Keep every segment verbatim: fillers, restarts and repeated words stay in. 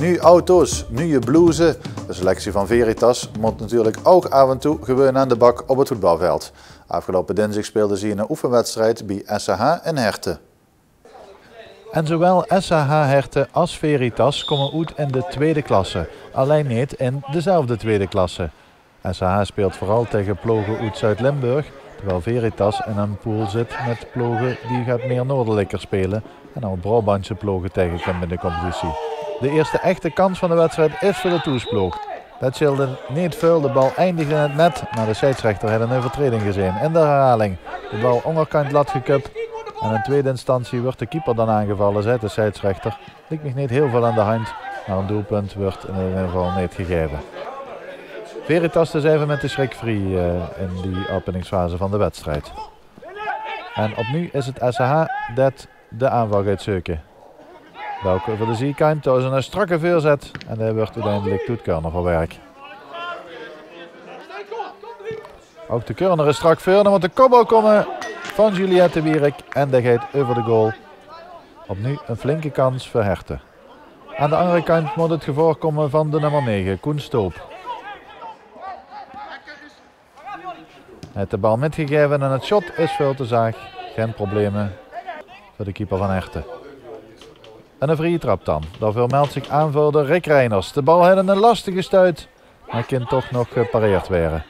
Nu auto's, nu je blouses. De selectie van Veritas moet natuurlijk ook af en toe gewoon aan de bak op het voetbalveld. Afgelopen dinsdag speelden ze een oefenwedstrijd bij S A H in Herten. En zowel S A H Herten als Veritas komen uit in de tweede klasse, alleen niet in dezelfde tweede klasse. S A H speelt vooral tegen ploegen uit Zuid-Limburg, terwijl Veritas in een pool zit met ploegen die gaat meer noordelijker spelen en al Brabantse ploegen tegenkomen in de competitie. De eerste echte kans van de wedstrijd is voor de toesploeg. Dat scheelde niet veel, de bal eindigde in het net, maar de scheidsrechter had een overtreding gezien. In de herhaling, de bal onderkant lat gekupt en in tweede instantie wordt de keeper dan aangevallen, zei de scheidsrechter. Lijkt me niet heel veel aan de hand, maar een doelpunt wordt in ieder geval niet gegeven. Veritas dus even met de schrik vrij uh, in die openingsfase van de wedstrijd. En opnieuw is het S A H dat de aanval gaat zoeken. Welke voor de zijkant, daar is een strakke voorzet en daar wordt uiteindelijk Toet Keurner voor werk. Ook de Keurner is strak voor, dan moet de kopbal komen van Juliette Wierik en dat gaat over de goal. Opnieuw een flinke kans voor Herten. Aan de andere kant moet het gevaar komen van de nummer negen, Koen Stoop. Hij heeft de bal metgegeven en het shot is veel te zaag. Geen problemen voor de keeper van Herten. En een vrije trap dan. Daarvoor meldt zich aanvoerder Rick Reiners. De bal had een lastige stuit, maar kan toch nog gepareerd worden.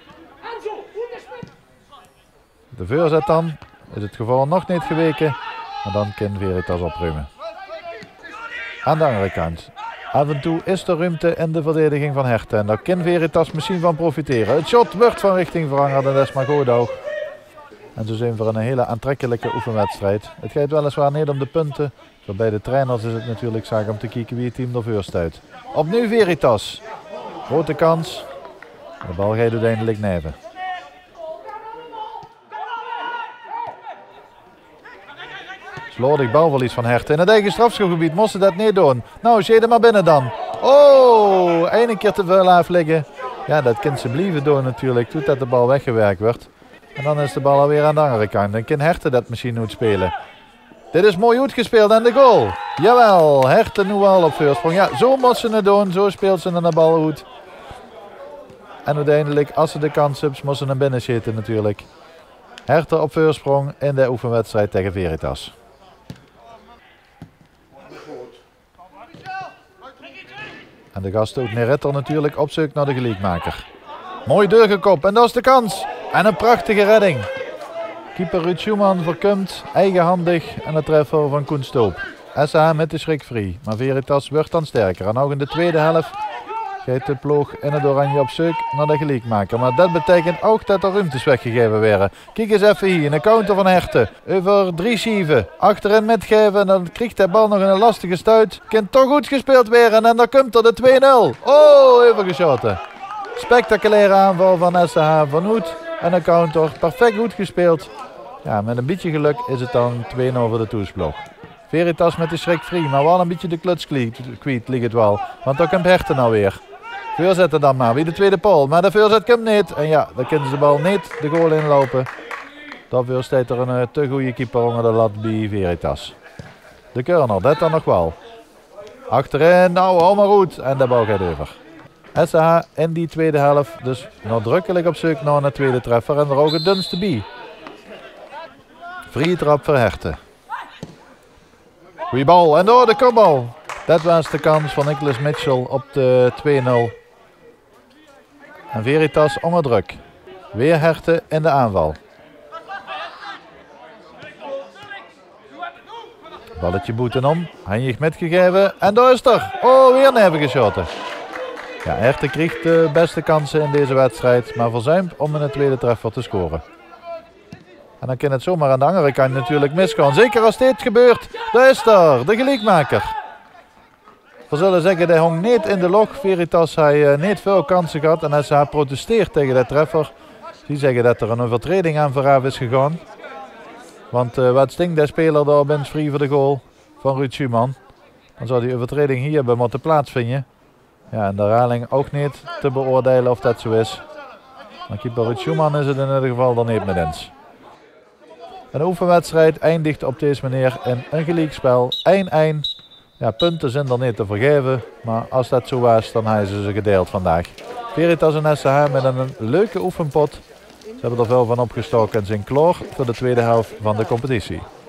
De voorzet dan. Is het geval nog niet geweken, maar dan kan Veritas opruimen. Aan de andere kant. Af en toe is er ruimte in de verdediging van Herten en daar kan Veritas misschien van profiteren. Het shot wordt van richting veranderd en dat is maar goed ook. En zo zijn we voor een hele aantrekkelijke oefenwedstrijd. Het gaat weliswaar niet om de punten. Voor bij de trainers is het natuurlijk zaak om te kijken wie het team ervoor stuit. Opnieuw Veritas. Grote kans. De bal gaat uiteindelijk neven. Slordig balverlies van Herten. In het eigen strafschopgebied moesten dat niet doen. Nou, zet hem maar binnen dan. Oh, één keer te veel afliggen. Ja, dat kan ze blijven doen natuurlijk, totdat de bal weggewerkt wordt. En dan is de bal alweer aan de andere kant. Dan kan Herten dat misschien goed spelen. Dit is mooi uitgespeeld en de goal. Jawel, Herten nu al op voorsprong. Ja, zo moet ze het doen. Zo speelt ze de bal goed. En uiteindelijk, als ze de kans hebben, moet ze naar binnen schieten natuurlijk. Herten op voorsprong in de oefenwedstrijd tegen Veritas. En de gast ook Neretter natuurlijk op zoek naar de gelijkmaker. Mooi doorgekopt en dat is de kans. En een prachtige redding. Keeper Ruud Schumann voorkomt, eigenhandig en de treffer van Koen Stoop. S A H met de schrik vrij, maar Veritas wordt dan sterker. En ook in de tweede helft gaat de ploeg in het oranje op zoek naar de gelijkmaker. Maar dat betekent ook dat er ruimtes weggegeven werden. Kijk eens even hier, een counter van Herten. Over drie schieven, achterin metgeven en dan krijgt de bal nog een lastige stuit. Kan toch goed gespeeld worden en dan komt er de twee nul. Oh, even geschoten. Spectaculaire aanval van S A H van Hoed en een counter. Perfect goed gespeeld. Ja, met een beetje geluk is het dan twee nul voor de toesploeg. Veritas met de schrik vrij, maar wel een beetje de kluts kwijt ligt het wel. Want dan komt Herten nou weer. Voorzetten dan maar, wie de tweede paal. Maar de voorzet komt niet. En ja, dan kunnen ze de bal niet de goal inlopen. Daarvoor staat er een uh, te goede keeper onder de lat bij Veritas. De Keurner, dat dan nog wel. Achterin, nou, hou maar goed. En de bal gaat over. S A H in die tweede helft dus nadrukkelijk op zoek naar een tweede treffer en er ook het dunste bij. Vrije trap voor Herten. Goeie bal en door de kopbal. Dat was de kans van Nicholas Mitchell op de twee nul. En Veritas onder druk. Weer Herten in de aanval. Balletje boetenom. Handig metgegeven en daar is er. Oh, weer neven geschoten. Ja, Herten krijgt de beste kansen in deze wedstrijd, maar verzuimt om in de tweede treffer te scoren. En dan kan het zomaar aan de andere kant natuurlijk misgaan. Zeker als dit gebeurt. Daar is er, de gelijkmaker. We zullen zeggen, hij hong niet in de log. Veritas heeft uh, niet veel kansen gehad en S A H protesteert tegen de treffer. Die zeggen dat er een overtreding aan vooraf is gegaan. Want uh, wat stinkt de speler daar bent vrij voor de goal van Ruud Schumann. Dan zou die overtreding hier bij moeten plaatsvinden. Ja, en de herhaling ook niet te beoordelen of dat zo is. Maar keeper Ruud Schumann is het in ieder geval dan niet met eens. Een oefenwedstrijd eindigt op deze manier in een gelijkspel één één. Ja, punten zijn er niet te vergeven, maar als dat zo was, dan hebben ze ze gedeeld vandaag. Veritas en S C H met een leuke oefenpot. Ze hebben er veel van opgestoken en zijn klaar voor de tweede helft van de competitie.